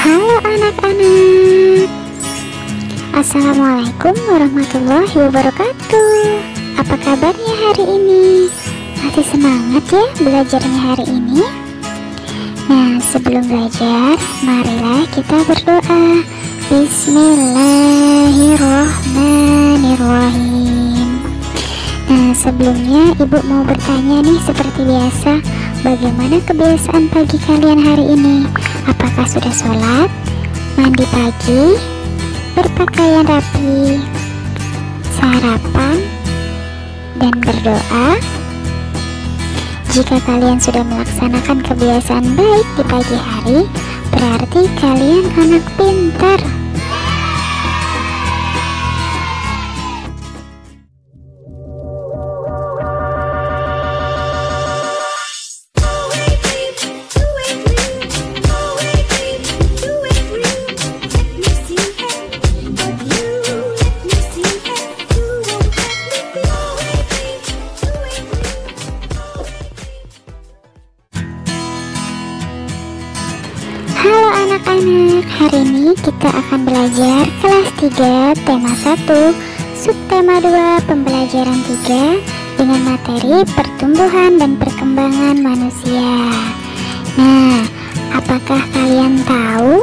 Halo anak-anak, Assalamualaikum warahmatullahi wabarakatuh. Apa kabarnya hari ini? Masih semangat ya belajarnya hari ini? Nah, sebelum belajar, marilah kita berdoa. Bismillahirrahmanirrahim. Nah, sebelumnya ibu mau bertanya nih seperti biasa, bagaimana kebiasaan pagi kalian hari ini? Apakah sudah sholat, mandi pagi, berpakaian rapi, sarapan, dan berdoa? Jika kalian sudah melaksanakan kebiasaan baik di pagi hari, berarti kalian anak pintar. Halo anak-anak, hari ini kita akan belajar kelas 3 tema 1 subtema 2 pembelajaran 3 dengan materi pertumbuhan dan perkembangan manusia. Nah, apakah kalian tahu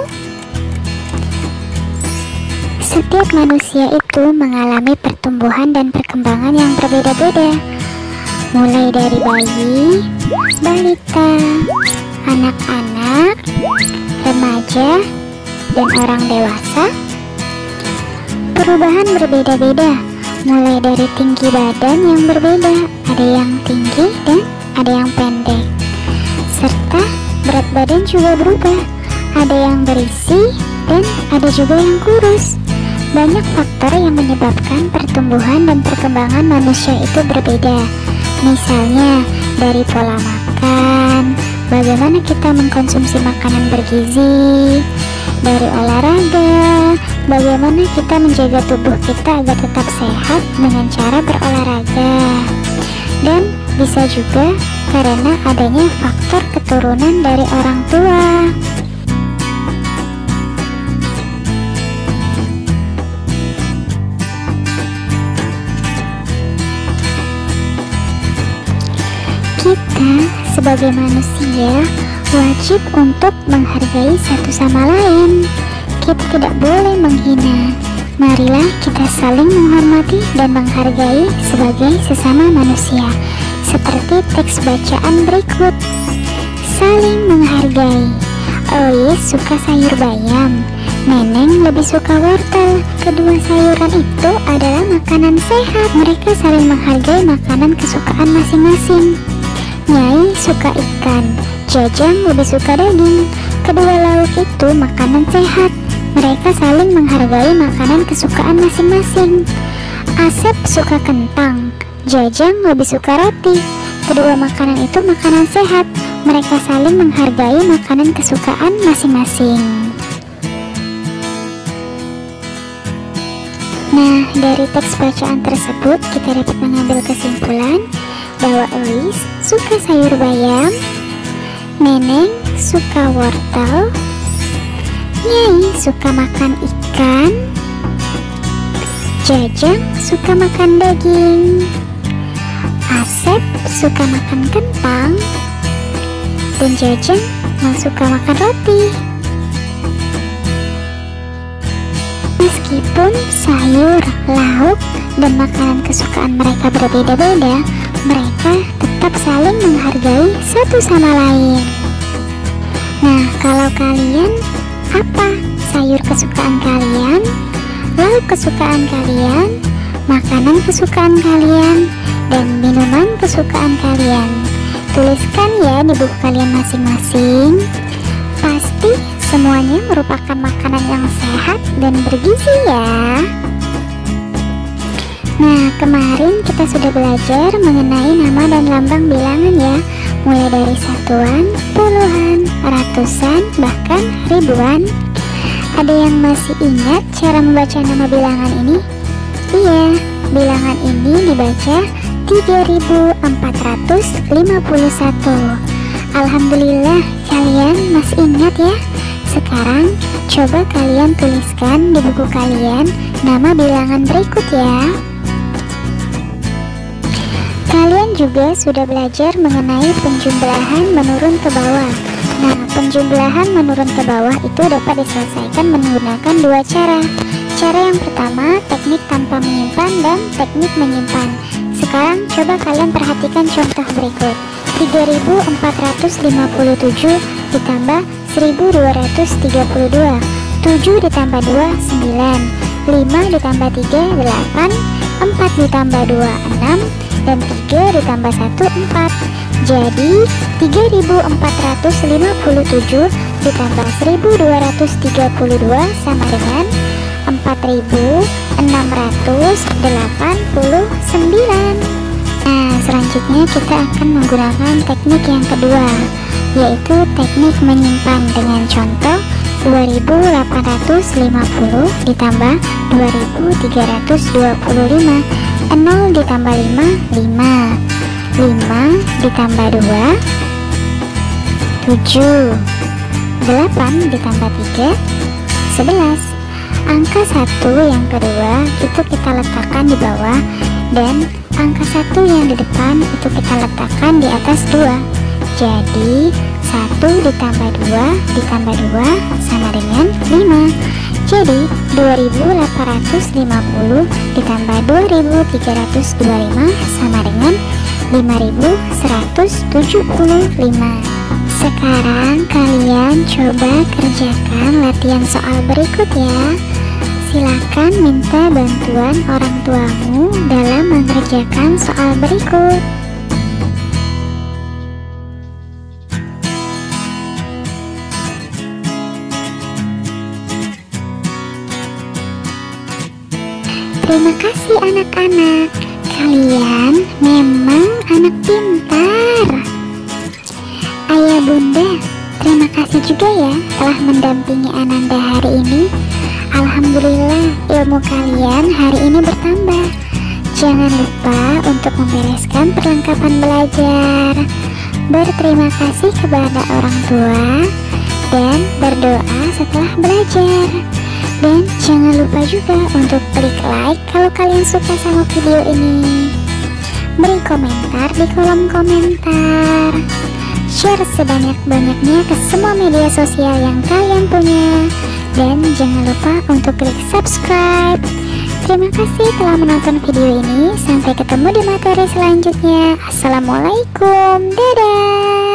setiap manusia itu mengalami pertumbuhan dan perkembangan yang berbeda-beda, mulai dari bayi, balita, anak-anak, remaja, dan orang dewasa. Perubahan berbeda-beda, mulai dari tinggi badan yang berbeda, ada yang tinggi dan ada yang pendek, serta berat badan juga berubah, ada yang berisi dan ada juga yang kurus. Banyak faktor yang menyebabkan pertumbuhan dan perkembangan manusia itu berbeda. Misalnya dari pola makan, bagaimana kita mengkonsumsi makanan bergizi, dari olahraga, bagaimana kita menjaga tubuh kita agar tetap sehat dengan cara berolahraga, dan bisa juga karena adanya faktor keturunan dari orang tua. Kita sebagai manusia wajib untuk menghargai satu sama lain. Kita tidak boleh menghina. Marilah kita saling menghormati dan menghargai sebagai sesama manusia. Seperti teks bacaan berikut. Saling menghargai. Ois suka sayur bayam, Neneng lebih suka wortel. Kedua sayuran itu adalah makanan sehat. Mereka saling menghargai makanan kesukaan masing-masing. Nyai suka ikan, Jajang lebih suka daging. Kedua lauk itu makanan sehat. Mereka saling menghargai makanan kesukaan masing-masing. Asep suka kentang, Jajang lebih suka roti. Kedua makanan itu makanan sehat. Mereka saling menghargai makanan kesukaan masing-masing. Nah, dari teks bacaan tersebut kita dapat mengambil kesimpulan bahwa Ois suka sayur bayam, Neneng suka wortel, Nyai suka makan ikan, Jajang suka makan daging, Asep suka makan kentang, dan Jajang suka makan roti. Meskipun sayur, lauk, dan makanan kesukaan mereka berbeda-beda, mereka tetap saling menghargai satu sama lain. Nah, kalau kalian, apa sayur kesukaan kalian, lauk kesukaan kalian, makanan kesukaan kalian, dan minuman kesukaan kalian? Tuliskan ya di buku kalian masing-masing. Pasti semuanya merupakan makanan yang sehat dan bergizi ya. Nah, kemarin kita sudah belajar mengenai nama dan lambang bilangan ya, mulai dari satuan, puluhan, ratusan, bahkan ribuan. Ada yang masih ingat cara membaca nama bilangan ini? Iya, bilangan ini dibaca 3451. Alhamdulillah kalian masih ingat ya. Sekarang coba kalian tuliskan di buku kalian nama bilangan berikut ya. Kalian juga sudah belajar mengenai penjumlahan menurun ke bawah. Nah, penjumlahan menurun ke bawah itu dapat diselesaikan menggunakan dua cara. Cara yang pertama, teknik tanpa menyimpan dan teknik menyimpan. Sekarang coba kalian perhatikan contoh berikut. 3457 ditambah 1232. 7 ditambah 2, 9. 5 ditambah 3, 8. 4 ditambah 2, 6. Dan 3 ditambah 1, 4. Jadi 3457 ditambah 1232 sama dengan 4689. Nah, selanjutnya kita akan menggunakan teknik yang kedua, yaitu teknik menyimpan dengan contoh 2850 ditambah 2325. 0 ditambah 5, 5. 5 ditambah 2, 7. 8 ditambah 3, 11. Angka 1 yang kedua itu kita letakkan di bawah, dan angka 1 yang di depan itu kita letakkan di atas 2. Jadi 1 ditambah 2 ditambah 2 sama dengan 5. Jadi 2850 ditambah 2325 sama dengan 5175. Sekarang kalian coba kerjakan latihan soal berikut ya. Silakan minta bantuan orang tuamu dalam mengerjakan soal berikut. Terima kasih anak-anak, kalian memang anak pintar. Ayah bunda, terima kasih juga ya telah mendampingi Ananda hari ini. Alhamdulillah ilmu kalian hari ini bertambah. Jangan lupa untuk membereskan perlengkapan belajar. Berterima kasih kepada orang tua dan berdoa setelah belajar. Dan jangan lupa juga untuk klik like kalau kalian suka sama video ini. Beri komentar di kolom komentar. Share sebanyak-banyaknya ke semua media sosial yang kalian punya. Dan jangan lupa untuk klik subscribe. Terima kasih telah menonton video ini. Sampai ketemu di materi selanjutnya. Assalamualaikum. Dadah.